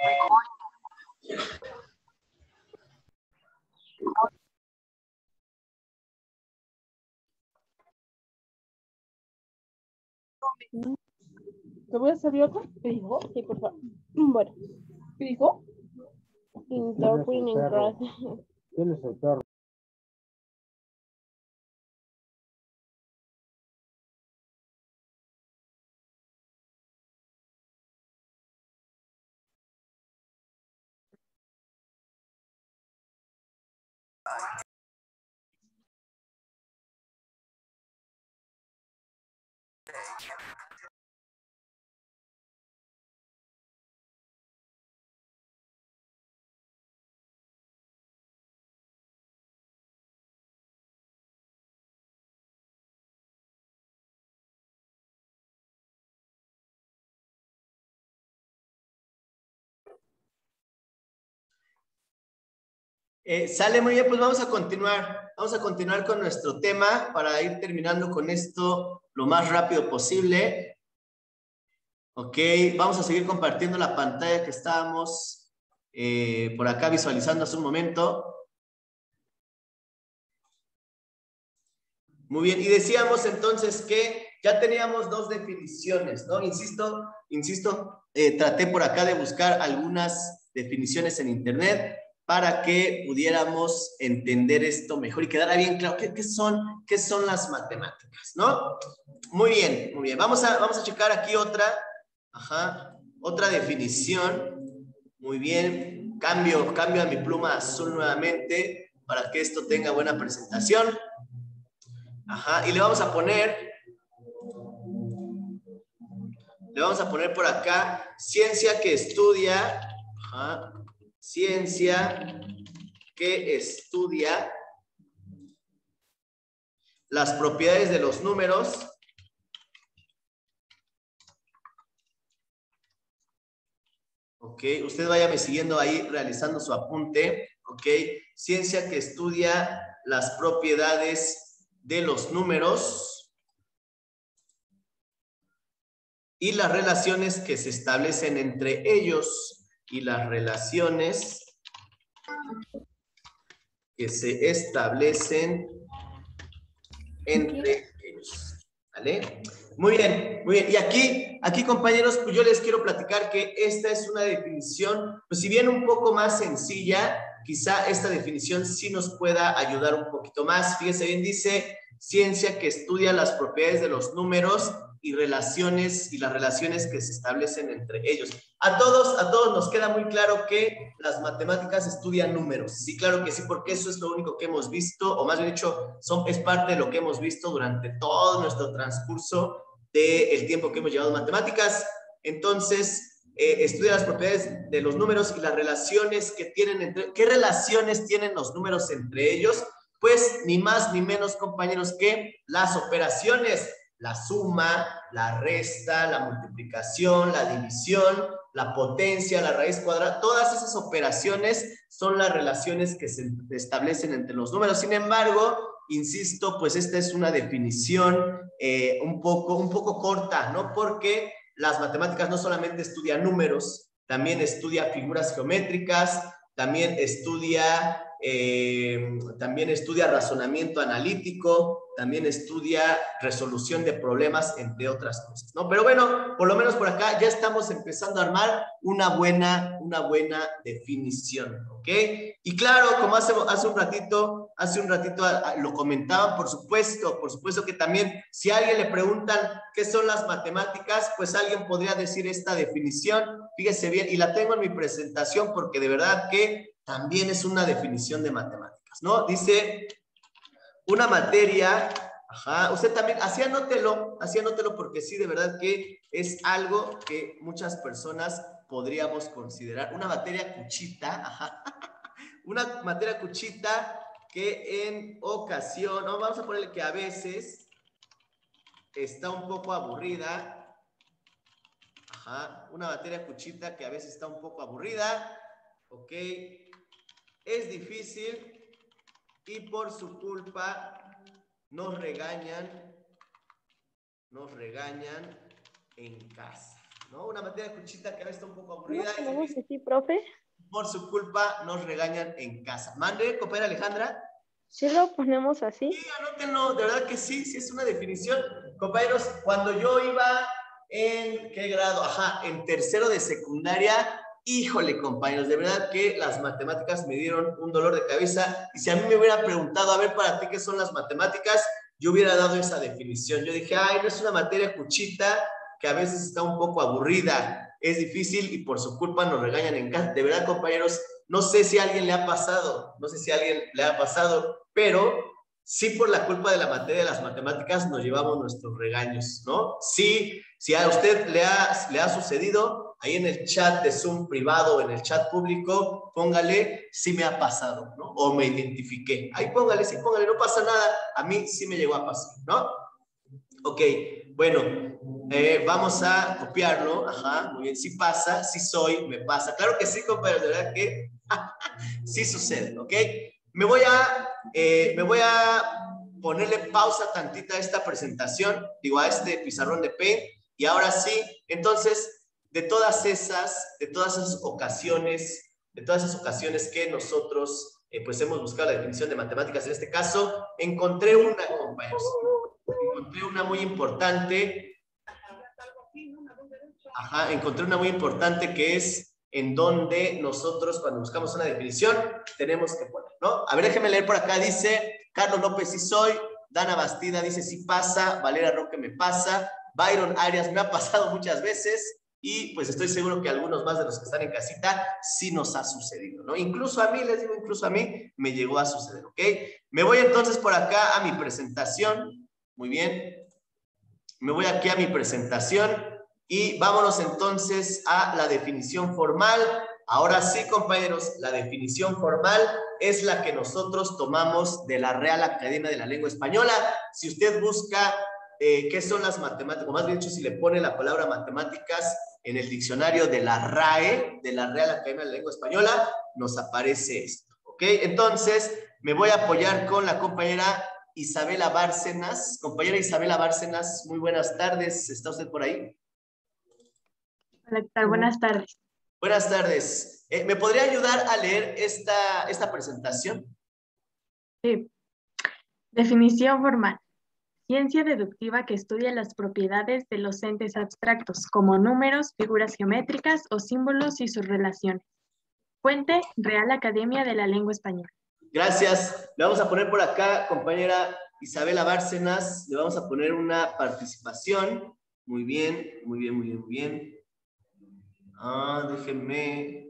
¿Te voy a servir otra? ¿Qué dijo? Sí, por favor. Bueno. ¿Qué dijo? Interpreting class. ¿Quién es el perro? Sale muy bien, pues vamos a continuar. Vamos a continuar con nuestro tema para ir terminando con esto lo más rápido posible. Ok, vamos a seguir compartiendo la pantalla que estábamos por acá visualizando hace un momento. Muy bien, y decíamos entonces que ya teníamos dos definiciones, ¿no? Insisto, traté por acá de buscar algunas definiciones en internet para que pudiéramos entender esto mejor y quedara bien claro qué son las matemáticas, ¿no? Muy bien, muy bien. Vamos a checar aquí otra definición. Muy bien, cambio a mi pluma azul nuevamente para que esto tenga buena presentación. Y le vamos a poner por acá ciencia que estudia, ciencia que estudia las propiedades de los números ok, usted váyame siguiendo ahí realizando su apunte, ok, ciencia que estudia las propiedades de los números y las relaciones que se establecen entre ellos y las relaciones que se establecen entre ellos, ¿vale? Muy bien, muy bien. Y aquí compañeros, pues yo les quiero platicar que esta es una definición, pues si bien un poco más sencilla, quizá esta definición sí nos pueda ayudar un poquito más. Fíjense bien, dice ciencia que estudia las propiedades de los números y las relaciones que se establecen entre ellos. A todos nos queda muy claro que las matemáticas estudian números. Sí, claro que sí, porque eso es lo único que hemos visto, o más bien dicho, es parte de lo que hemos visto durante todo nuestro transcurso del tiempo que hemos llevado matemáticas. Entonces, estudia las propiedades de los números y las relaciones que tienen ¿qué relaciones tienen los números entre ellos? Pues ni más ni menos, compañeros, que las operaciones. La suma, la resta, la multiplicación, la división, la potencia, la raíz cuadrada, todas esas operaciones son las relaciones que se establecen entre los números. Sin embargo, insisto, pues esta es una definición un poco corta, ¿no? Porque las matemáticas no solamente estudian números, también estudia figuras geométricas, también estudia razonamiento analítico, también estudia resolución de problemas, entre otras cosas, ¿no? Pero bueno, por lo menos por acá ya estamos empezando a armar una buena definición, ¿ok? Y claro, como hace un ratito lo comentaban, por supuesto que también, si a alguien le preguntan qué son las matemáticas, pues alguien podría decir esta definición, fíjese bien, y la tengo en mi presentación porque de verdad que también es una definición de matemáticas, ¿no? Dice, una materia, usted también, así anótelo porque sí, de verdad que es algo que muchas personas podríamos considerar. Una materia cuchita, una materia cuchita que en ocasión, ¿no? Vamos a ponerle que a veces está un poco aburrida. Una materia cuchita que a veces está un poco aburrida, ¿ok? Es difícil y por su culpa nos regañan en casa. ¿no? Una materia cuchita que a veces está un poco aburrida. ¿No tenemos así, profe? Por su culpa nos regañan en casa. Mande, compañera Alejandra. ¿Sí lo ponemos así? Sí, anótenlo, de verdad que sí, sí es una definición. Compañeros, cuando yo iba en, ¿qué grado? Ajá, en tercero de secundaria, híjole, compañeros, de verdad que las matemáticas me dieron un dolor de cabeza. Y si a mí me hubieran preguntado, a ver, para ti, ¿qué son las matemáticas? Yo hubiera dado esa definición. Yo dije, ay, no es una materia cuchita que a veces está un poco aburrida, es difícil y por su culpa nos regañan en casa. De verdad, compañeros, no sé si a alguien le ha pasado, pero sí por la culpa de la materia de las matemáticas nos llevamos nuestros regaños, ¿no? Sí, si a usted le ha sucedido, ahí en el chat de Zoom privado o en el chat público, póngale, sí me ha pasado, ¿no? O me identifiqué. Ahí póngale, sí, póngale, no pasa nada. A mí sí me llegó a pasar, ¿no? Ok, bueno, vamos a copiarlo. Ajá, muy bien, sí pasa, sí soy, me pasa. Claro que sí, compañeros, de verdad que sí sucede, ¿ok? Me voy a ponerle pausa tantita a esta presentación, digo, a este pizarrón de Paint, y ahora sí, entonces, de todas esas ocasiones que nosotros, pues hemos buscado la definición de matemáticas en este caso, encontré una, compañeros. Encontré una muy importante. Ajá, encontré una muy importante que es en donde nosotros cuando buscamos una definición tenemos que poner, ¿no? A ver, déjenme leer por acá. Dice Carlos López, sí soy. Dana Bastida dice, sí pasa. Valeria Roque, me pasa. Byron Arias, me ha pasado muchas veces. Y pues estoy seguro que algunos más de los que están en casita sí nos ha sucedido, ¿no? Incluso a mí, les digo, incluso a mí me llegó a suceder, ¿ok? Me voy entonces por acá a mi presentación. Muy bien. Me voy aquí a mi presentación y vámonos entonces a la definición formal. Ahora sí, compañeros, la definición formal es la que nosotros tomamos de la Real Academia de la Lengua Española. Si usted busca qué son las matemáticas, o más bien dicho, si le pone la palabra matemáticas en el diccionario de la RAE, de la Real Academia de la Lengua Española, nos aparece esto, ¿ok? Entonces, me voy a apoyar con la compañera Isabela Bárcenas. Compañera Isabela Bárcenas, muy buenas tardes. ¿Está usted por ahí? Hola, ¿qué tal? Buenas tardes. Buenas tardes. ¿Me podría ayudar a leer esta presentación? Sí. Definición formal. Ciencia deductiva que estudia las propiedades de los entes abstractos, como números, figuras geométricas o símbolos y sus relaciones. Fuente, Real Academia de la Lengua Española. Gracias. Le vamos a poner por acá, compañera Isabela Bárcenas, le vamos a poner una participación. Muy bien, muy bien, muy bien, muy bien. Déjenme.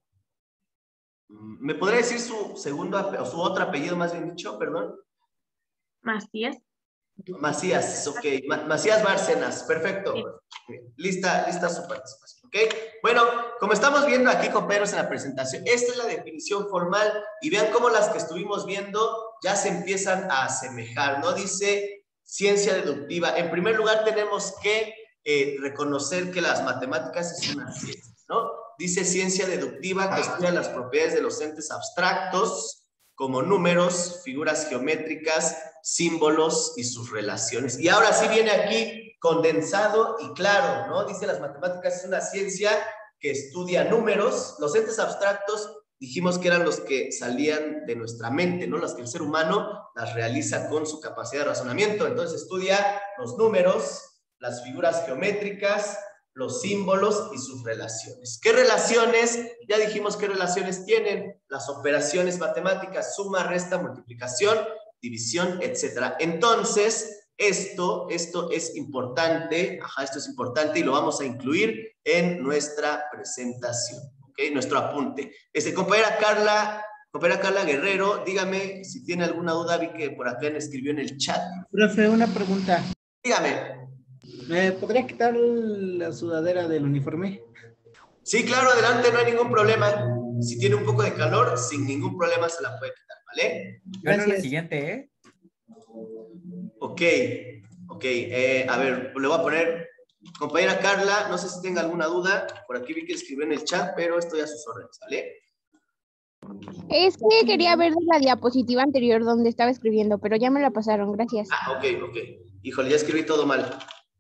¿Me podría decir su segundo o su otro apellido, más bien dicho? Perdón. Macías. Macías, ok. Macías Bárcenas, perfecto. Sí. Lista su participación, ok. Bueno, como estamos viendo aquí, compañeros, en la presentación, esta es la definición formal y vean cómo las que estuvimos viendo ya se empiezan a asemejar, ¿no? Dice ciencia deductiva. En primer lugar, tenemos que reconocer que las matemáticas es una ciencia, ¿no? Dice ciencia deductiva que estudia las propiedades de los entes abstractos, como números, figuras geométricas, símbolos y sus relaciones. Y ahora sí viene aquí condensado y claro, ¿no? Dice las matemáticas es una ciencia que estudia números. Los entes abstractos dijimos que eran los que salían de nuestra mente, ¿no? Las que el ser humano las realiza con su capacidad de razonamiento. Entonces estudia los números, las figuras geométricas, los símbolos y sus relaciones. ¿Qué relaciones? Ya dijimos qué relaciones tienen las operaciones matemáticas, suma, resta, multiplicación, división, etc. Entonces, esto es importante, esto es importante y lo vamos a incluir en nuestra presentación, ¿ok? Nuestro apunte. Compañera Carla Guerrero, dígame si tiene alguna duda, vi que por acá me escribió en el chat. Profe, una pregunta. Dígame. ¿Me podría quitar la sudadera del uniforme? Sí, claro, adelante, no hay ningún problema. Si tiene un poco de calor, sin ningún problema se la puede quitar, ¿vale? Gracias. Bueno, la siguiente, ¿eh? Ok. A ver, le voy a poner, compañera Carla, no sé si tenga alguna duda, por aquí vi que escribió en el chat, pero estoy a sus órdenes, ¿vale? Es que quería ver la diapositiva anterior donde estaba escribiendo, pero ya me la pasaron, gracias. Ok. Híjole, ya escribí todo mal.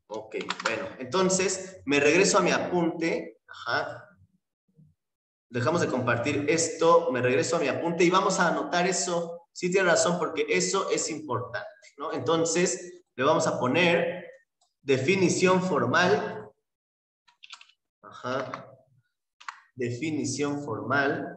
Ok, bueno, entonces me regreso a mi apunte. Ajá. Dejamos de compartir esto, me regreso a mi apunte y vamos a anotar eso. Sí tiene razón, porque eso es importante, ¿no? Entonces, le vamos a poner definición formal. Ajá. Definición formal.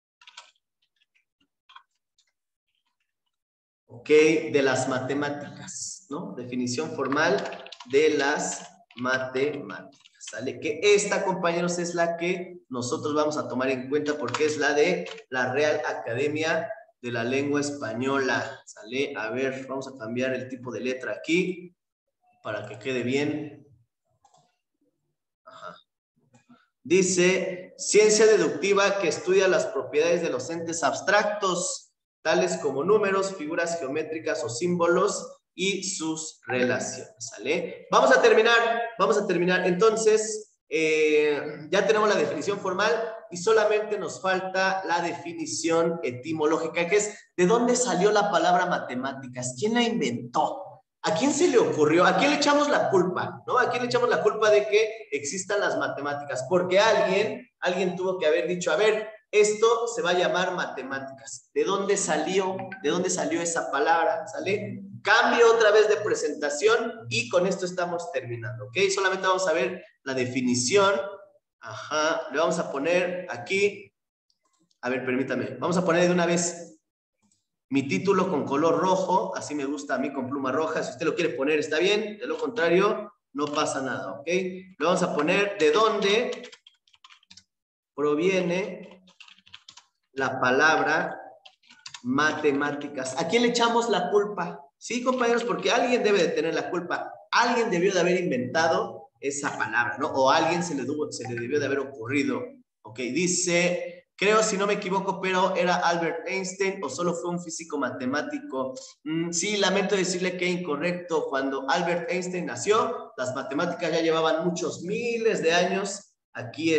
Ok, de las matemáticas, ¿no? Definición formal de las matemáticas, ¿sale? Que esta, compañeros, es la que nosotros vamos a tomar en cuenta porque es la de la Real Academia de la Lengua Española, ¿sale? A ver, vamos a cambiar el tipo de letra aquí para que quede bien. Ajá. Dice, ciencia deductiva que estudia las propiedades de los entes abstractos, tales como números, figuras geométricas o símbolos y sus relaciones, ¿sale? Vamos a terminar. Entonces, ya tenemos la definición formal y solamente nos falta la definición etimológica, que es ¿de dónde salió la palabra matemáticas? ¿Quién la inventó? ¿A quién se le ocurrió? ¿A quién le echamos la culpa? ¿No? ¿A quién le echamos la culpa de que existan las matemáticas? Porque alguien tuvo que haber dicho, a ver, esto se va a llamar matemáticas. ¿De dónde salió? ¿De dónde salió esa palabra? ¿Sale? Cambio otra vez de presentación y con esto estamos terminando, ¿ok? Solamente vamos a ver la definición. Ajá, le vamos a poner aquí. A ver, permítame. Vamos a poner de una vez mi título con color rojo, así me gusta a mí con pluma roja. Si usted lo quiere poner, está bien. De lo contrario, no pasa nada, ¿ok? Le vamos a poner de dónde proviene la palabra matemáticas. ¿A quién le echamos la culpa? Sí, compañeros, porque alguien debe de tener la culpa. Alguien debió de haber inventado esa palabra, ¿no? O a alguien se le debió de haber ocurrido. Ok, dice, creo, si no me equivoco, pero ¿era Albert Einstein o solo fue un físico matemático? Sí, lamento decirle que incorrecto. Cuando Albert Einstein nació, las matemáticas ya llevaban muchos miles de años aquí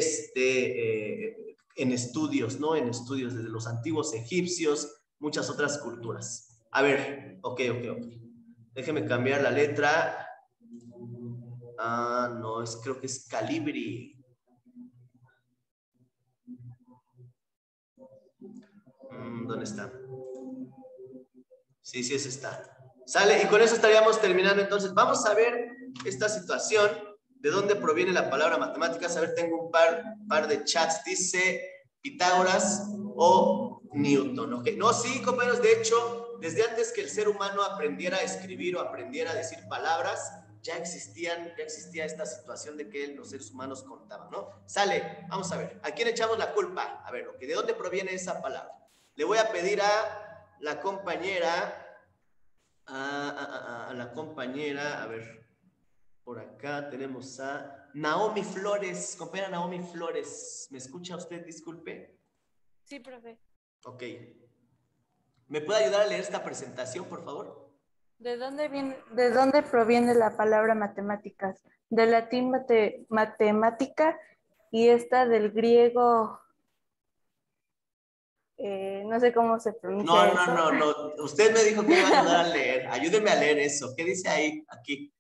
en estudios, ¿no? En estudios desde los antiguos egipcios, muchas otras culturas. A ver, ok. Déjeme cambiar la letra. Ah, no, creo que es Calibri. ¿Dónde está? Sí, ese está. Sale, y con eso estaríamos terminando. Entonces, vamos a ver esta situación, de dónde proviene la palabra matemáticas. A ver, tengo un par de chats. Dice Pitágoras o Newton, ¿ok? No, sí, compañeros, de hecho, desde antes que el ser humano aprendiera a escribir o aprendiera a decir palabras, ya existía esta situación de que los seres humanos contaban, ¿no? Sale, vamos a ver, ¿a quién echamos la culpa? A ver, ¿ok? ¿De dónde proviene esa palabra? Le voy a pedir a la compañera, a ver, por acá tenemos a Naomi Flores, compañera Naomi Flores, ¿me escucha usted? Disculpe. Sí, profe. Ok. ¿Me puede ayudar a leer esta presentación, por favor? ¿De dónde proviene la palabra matemáticas? Del latín matemática y esta del griego, no sé cómo se pronuncia eso. No. Usted me dijo que me iba a ayudar a leer. Ayúdeme a leer eso. ¿Qué dice ahí? Aquí.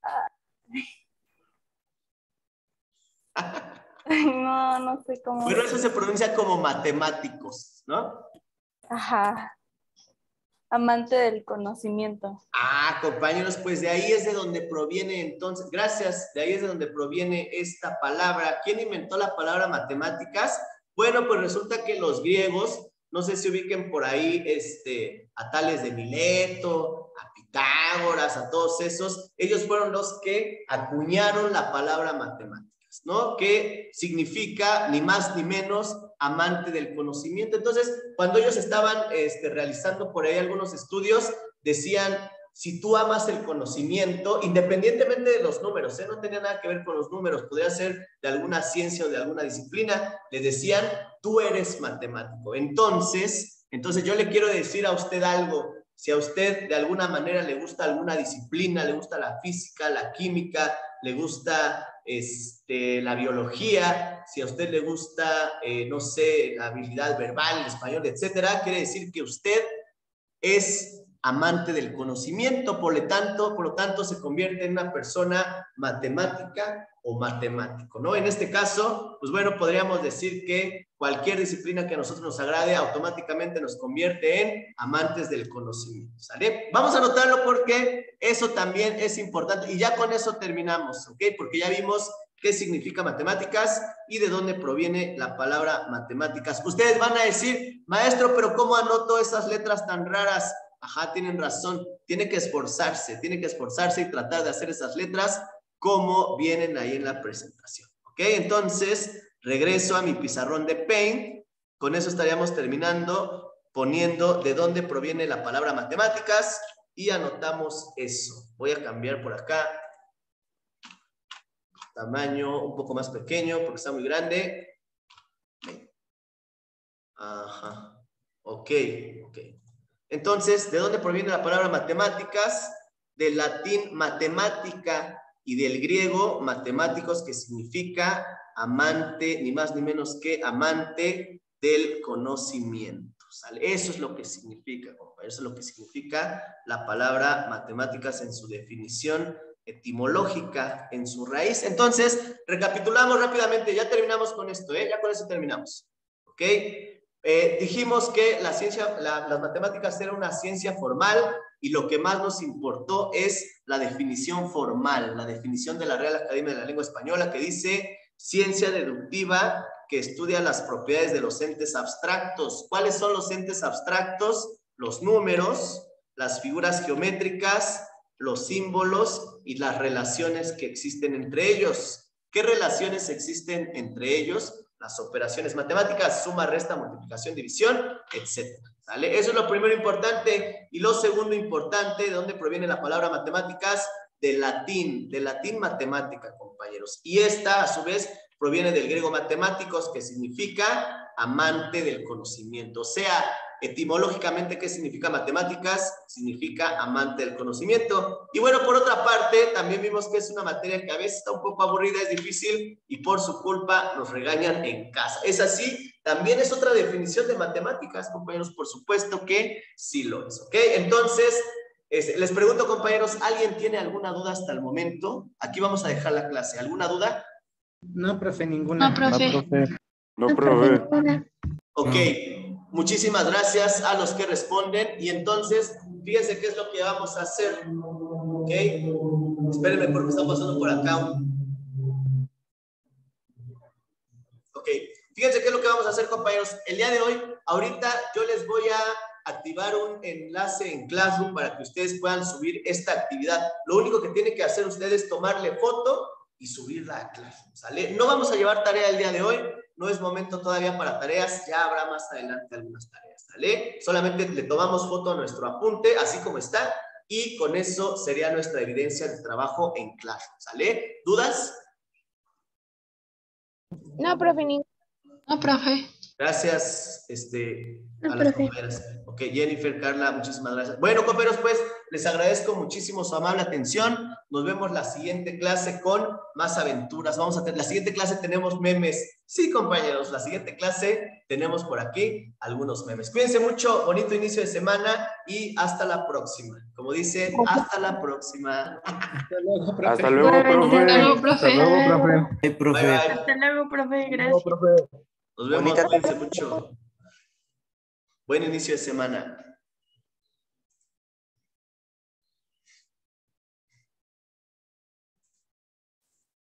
No sé cómo. Bueno, eso se pronuncia como matemáticos, ¿no? Ajá. Amante del conocimiento. Compañeros, pues de ahí es de donde proviene entonces, gracias, de ahí es de donde proviene esta palabra. ¿Quién inventó la palabra matemáticas? Bueno, pues resulta que los griegos, no sé si ubiquen por ahí a Tales de Mileto, a Pitágoras, a todos esos, ellos fueron los que acuñaron la palabra matemáticas, ¿no? Que significa ni más ni menos amante del conocimiento. Entonces, cuando ellos estaban realizando por ahí algunos estudios, decían, si tú amas el conocimiento, independientemente de los números, no tenía nada que ver con los números, podría ser de alguna ciencia o de alguna disciplina, les decían, tú eres matemático. Entonces yo le quiero decir a usted algo. Si a usted de alguna manera le gusta alguna disciplina, le gusta la física, la química, le gusta la biología, si a usted le gusta, no sé, la habilidad verbal, el español, etcétera, quiere decir que usted es amante del conocimiento, por lo tanto se convierte en una persona matemática o matemático, ¿no? En este caso, pues bueno, podríamos decir que cualquier disciplina que a nosotros nos agrade automáticamente nos convierte en amantes del conocimiento, ¿sale? Vamos a anotarlo porque eso también es importante y ya con eso terminamos, ¿ok? Porque ya vimos qué significa matemáticas y de dónde proviene la palabra matemáticas. Ustedes van a decir, maestro, pero ¿cómo anoto esas letras tan raras? Ajá, tienen razón, tiene que esforzarse y tratar de hacer esas letras como vienen ahí en la presentación, ¿ok? Entonces, regreso a mi pizarrón de Paint, con eso estaríamos terminando poniendo de dónde proviene la palabra matemáticas y anotamos eso. Voy a cambiar por acá, tamaño un poco más pequeño porque está muy grande. Ajá, ok. Entonces, ¿de dónde proviene la palabra matemáticas? Del latín matemática y del griego matemáticos, que significa amante, ni más ni menos que amante del conocimiento, ¿sale? Eso es lo que significa, compañeros, eso es lo que significa la palabra matemáticas en su definición etimológica, en su raíz. Entonces, recapitulamos rápidamente, ya terminamos con esto, ya con eso terminamos, ¿ok? Dijimos que las matemáticas eran una ciencia formal y lo que más nos importó es la definición formal, la definición de la Real Academia de la Lengua Española, que dice ciencia deductiva que estudia las propiedades de los entes abstractos. ¿Cuáles son los entes abstractos? Los números, las figuras geométricas, los símbolos y las relaciones que existen entre ellos. ¿Qué relaciones existen entre ellos? Las operaciones matemáticas, suma, resta, multiplicación, división, etc. ¿Sale? Eso es lo primero importante. Y lo segundo importante, ¿de dónde proviene la palabra matemáticas? Del latín matemática, compañeros. Y esta, a su vez, proviene del griego matemáticos, que significa amante del conocimiento. O sea, etimológicamente, ¿qué significa matemáticas? Significa amante del conocimiento. Y bueno, por otra parte, también vimos que es una materia que a veces está un poco aburrida, es difícil, y por su culpa nos regañan en casa. ¿Es así? También es otra definición de matemáticas, compañeros, por supuesto que sí lo es, ¿ok? Entonces, les pregunto, compañeros, ¿alguien tiene alguna duda hasta el momento? Aquí vamos a dejar la clase. ¿Alguna duda? No, profe, ninguna. No, profe. No, profe. Ok, muchísimas gracias a los que responden. Y entonces, fíjense qué es lo que vamos a hacer. Ok, espérenme porque está pasando por acá. Ok, fíjense qué es lo que vamos a hacer, compañeros. El día de hoy, ahorita yo les voy a activar un enlace en Classroom para que ustedes puedan subir esta actividad. Lo único que tienen que hacer ustedes es tomarle foto y subirla a Classroom, ¿sale? No vamos a llevar tarea el día de hoy, no es momento todavía para tareas, ya habrá más adelante algunas tareas, ¿sale? Solamente le tomamos foto a nuestro apunte, así como está, y con eso sería nuestra evidencia de trabajo en Classroom, ¿sale? ¿Dudas? No, profe, No, profe. Gracias, a las compañeras. Ok, Jennifer, Carla, muchísimas gracias. Bueno, compañeros, pues, les agradezco muchísimo su amable atención. Nos vemos la siguiente clase con más aventuras. La siguiente clase tenemos memes. Sí, compañeros, la siguiente clase tenemos por aquí algunos memes. Cuídense mucho, bonito inicio de semana y hasta la próxima. Como dice, hasta la próxima. Hasta luego, profe. Hasta luego, profe. Hasta luego, profe. Hasta luego, profe. Bye, bye. Hasta luego, profe. Hasta luego, Gracias. profe. Nos vemos, Bonita cuídense mucho. Buen inicio de semana.